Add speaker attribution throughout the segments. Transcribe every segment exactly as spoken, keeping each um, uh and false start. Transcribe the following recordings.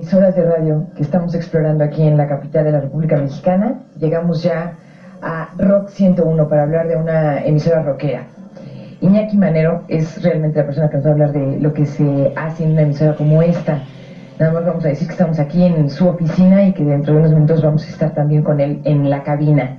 Speaker 1: Emisoras de radio que estamos explorando aquí en la capital de la República Mexicana. Llegamos ya a Rock ciento uno para hablar de una emisora rockera. Iñaki Manero es realmente la persona que nos va a hablar de lo que se hace en una emisora como esta. Nada más vamos a decir que estamos aquí en su oficina y que dentro de unos minutos vamos a estar también con él en la cabina.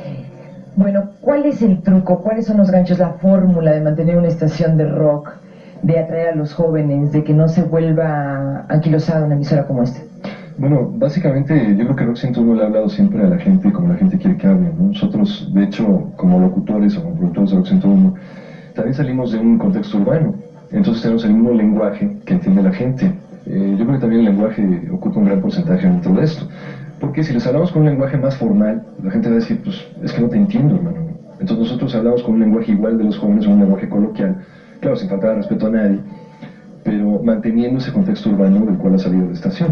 Speaker 1: Bueno, ¿cuál es el truco? ¿Cuáles son los ganchos, la fórmula de mantener una estación de rock, de atraer a los jóvenes, de que no se vuelva anquilosada una emisora como esta?
Speaker 2: Bueno, básicamente yo creo que Rock ciento uno le ha hablado siempre a la gente como la gente quiere que hable, ¿no? Nosotros, de hecho, como locutores o como productores de Rock ciento uno, también salimos de un contexto urbano, entonces tenemos el mismo lenguaje que entiende la gente. Eh, yo creo que también el lenguaje ocupa un gran porcentaje dentro de esto, porque si les hablamos con un lenguaje más formal, la gente va a decir, pues, es que no te entiendo, hermano. Entonces nosotros hablamos con un lenguaje igual de los jóvenes, un lenguaje coloquial, claro, sin faltar respeto a nadie, pero manteniendo ese contexto urbano del cual ha salido la estación.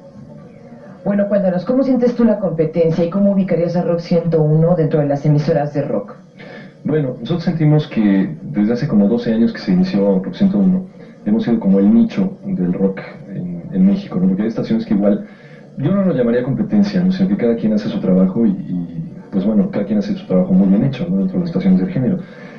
Speaker 1: Bueno, cuéntanos, ¿cómo sientes tú la competencia y cómo ubicarías a Rock ciento uno dentro de las emisoras de rock?
Speaker 2: Bueno, nosotros sentimos que desde hace como doce años que se inició Rock ciento uno, hemos sido como el nicho del rock en, en México, ¿no? Porque hay estaciones que igual, yo no lo llamaría competencia, ¿no? Sino que cada quien hace su trabajo y, y, pues bueno, cada quien hace su trabajo muy bien hecho, ¿no? Dentro de las estaciones del género.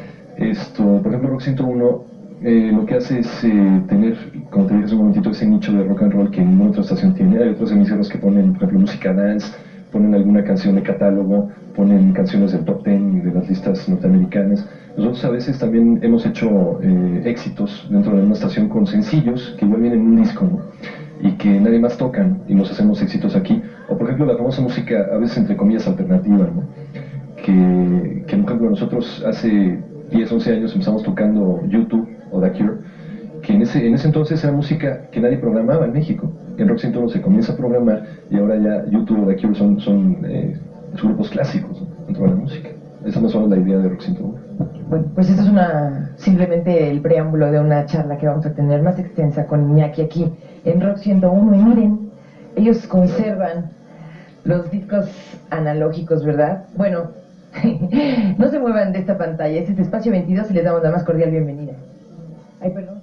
Speaker 2: Esto, por ejemplo, Rock ciento uno eh, lo que hace es eh, tener, como te dije hace un momentito, ese nicho de rock and roll que ninguna otra estación tiene. Hay otras emisoras que ponen, por ejemplo, música dance, ponen alguna canción de catálogo, ponen canciones del top ten de las listas norteamericanas. Nosotros a veces también hemos hecho eh, éxitos dentro de una estación con sencillos que igual vienen en un disco, ¿no? Y que nadie más tocan y nos hacemos éxitos aquí. O por ejemplo la famosa música, a veces entre comillas, alternativa, ¿no? Que, que por ejemplo nosotros hace diez, once años empezamos tocando YouTube o The Cure, que en ese, en ese entonces era música que nadie programaba en México. En Rock ciento uno se comienza a programar y ahora ya YouTube o The Cure son, son eh, grupos clásicos, ¿no? Dentro de la música. Esa es más o menos la idea de Rock ciento uno.
Speaker 1: Bueno, pues esto es una, simplemente el preámbulo de una charla que vamos a tener más extensa con Iñaki aquí en Rock ciento uno. Y miren, ellos conservan los discos analógicos, ¿verdad? Bueno, no se muevan de esta pantalla, este es Espacio veintidós y les damos la más cordial bienvenida. Ay, perdón.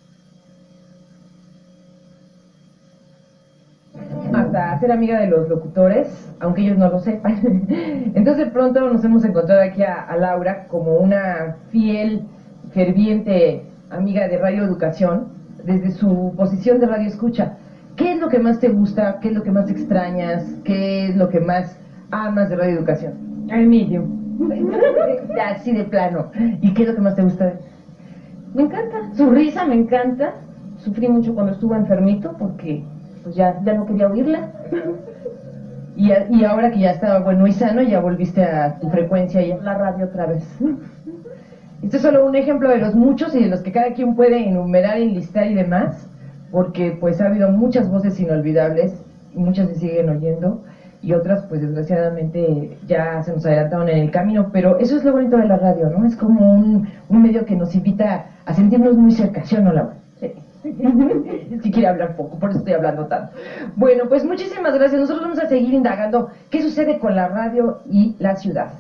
Speaker 1: Hasta ser amiga de los locutores, aunque ellos no lo sepan. Entonces de pronto nos hemos encontrado aquí a, a Laura como una fiel, ferviente amiga de Radio Educación, desde su posición de radio escucha. ¿Qué es lo que más te gusta? ¿Qué es lo que más extrañas? ¿Qué es lo que más amas de Radio Educación?
Speaker 3: A Emilio.
Speaker 1: Ya, así de plano. ¿Y qué es lo que más te gusta?
Speaker 3: Me encanta, su risa me encanta. Sufrí mucho cuando estuvo enfermito porque pues ya, ya no quería oírla.
Speaker 1: Y, a, y ahora que ya estaba bueno y sano, ya volviste a tu frecuencia y a
Speaker 3: La radio otra vez.
Speaker 1: Este es solo un ejemplo de los muchos y de los que cada quien puede enumerar, enlistar y demás, porque pues ha habido muchas voces inolvidables y muchas se siguen oyendo y otras pues desgraciadamente ya se nos adelantaron en el camino, pero eso es lo bonito de la radio, ¿no? Es como un, un medio que nos invita a sentirnos muy cerca, ¿sí o no, Laura? Sí. Si quiere hablar poco, por eso estoy hablando tanto. Bueno, pues muchísimas gracias. Nosotros vamos a seguir indagando qué sucede con la radio y la ciudad.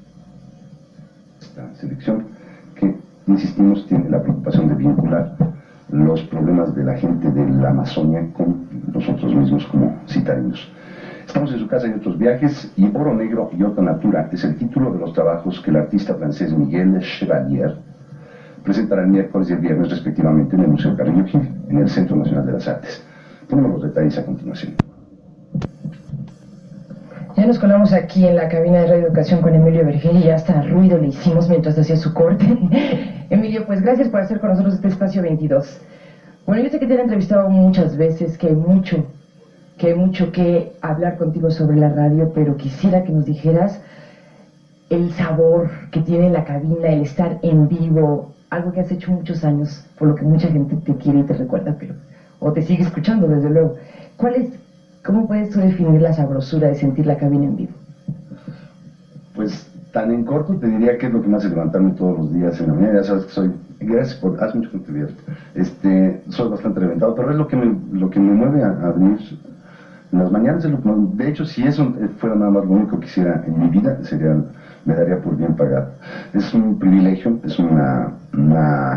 Speaker 4: Esta selección que, insistimos, tiene la preocupación de vincular los problemas de la gente de la Amazonia con nosotros mismos como citadinos. Estamos en su casa y otros viajes, y Oro Negro y Otra Natura es el título de los trabajos que el artista francés Miguel Chevalier presentará el miércoles y el viernes respectivamente en el Museo Carrillo Gil, en el Centro Nacional de las Artes. Ponemos los detalles a continuación.
Speaker 1: Ya nos colamos aquí en la cabina de Radio Educación con Emilio Vergel y ya hasta ruido le hicimos mientras hacía su corte. Emilio, pues gracias por hacer con nosotros este Espacio veintidós. Bueno, yo sé que te he entrevistado muchas veces, que hay mucho, que hay mucho que hablar contigo sobre la radio, pero quisiera que nos dijeras el sabor que tiene la cabina, el estar en vivo, algo que has hecho muchos años, por lo que mucha gente te quiere y te recuerda, pero o te sigue escuchando, desde luego. ¿Cuál es, cómo puedes tú definir la sabrosura de sentir la cabina en vivo?
Speaker 4: Pues tan en corto te diría que es lo que me hace levantarme todos los días en la mañana. Ya sabes que soy, gracias por, hace mucho que te vieron, este, soy bastante reventado, pero es lo que me, lo que me mueve a, a abrir las mañanas. Es lo que, de hecho, si eso fuera nada más lo único que quisiera en mi vida, sería, me daría por bien pagado. Es un privilegio, es una, una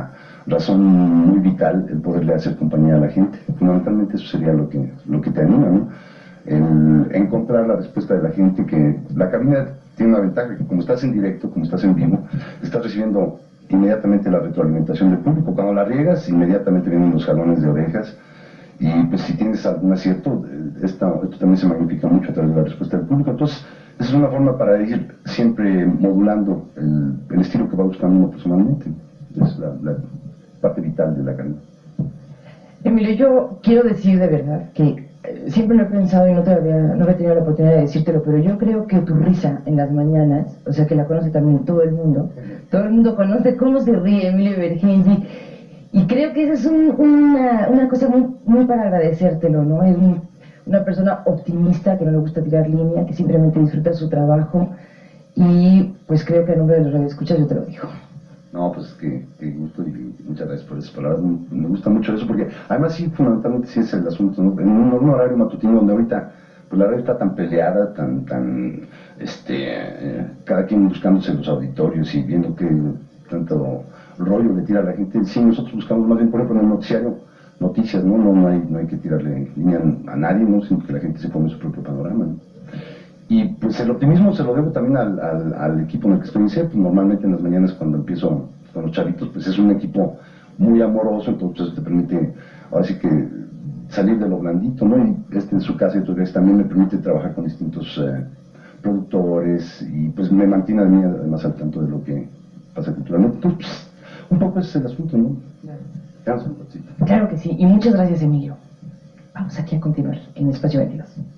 Speaker 4: razón muy vital el poderle hacer compañía a la gente. Fundamentalmente eso sería lo que, lo que te anima, ¿no? El encontrar la respuesta de la gente, que la cabina tiene una ventaja, que como estás en directo, como estás en vivo, estás recibiendo inmediatamente la retroalimentación del público. Cuando la riegas, inmediatamente vienen los jalones de orejas, y pues si tienes algún acierto, esta, esto también se magnifica mucho a través de la respuesta del público. Entonces, esa es una forma para ir siempre modulando el, el estilo que va buscando uno personalmente. Es la, la parte vital de la cabina.
Speaker 1: Emilio, yo quiero decir de verdad que eh, siempre lo he pensado y no, todavía, no he tenido la oportunidad de decírtelo, pero yo creo que tu risa en las mañanas, o sea que la conoce también todo el mundo, todo el mundo conoce cómo se ríe Emilio Vergengi, y creo que esa es un, una, una cosa muy, muy para agradecértelo, ¿no? Es un, una persona optimista, que no le gusta tirar línea, que simplemente disfruta su trabajo, y pues creo que a nombre de los radioescuchas yo te lo digo.
Speaker 4: No, pues que, que gusto y muchas gracias por esas palabras. Me, me gusta mucho eso porque además sí, fundamentalmente sí es el asunto, ¿no? En un, un horario matutino donde ahorita pues la radio está tan peleada, tan, tan, este, eh, cada quien buscándose los auditorios y viendo que tanto rollo le tira a la gente. Sí, nosotros buscamos más bien, por ejemplo, en el noticiario, noticias, ¿no? No, no, hay, no hay que tirarle línea a nadie, ¿no? Sino que la gente se pone su propio panorama, ¿no? Y pues el optimismo se lo debo también al, al, al equipo en el que estoy en C E P. Normalmente en las mañanas cuando empiezo con los chavitos, pues es un equipo muy amoroso, entonces eso te permite, ahora sí que salir de lo blandito, ¿no? Y este en su casa y otros días también me permite trabajar con distintos eh, productores y pues me mantiene a mí además al tanto de lo que pasa culturalmente. Entonces, pues, un poco ese es el asunto, ¿no? Claro.
Speaker 1: Claro que sí, y muchas gracias, Emilio. Vamos aquí a continuar en Espacio veintidós.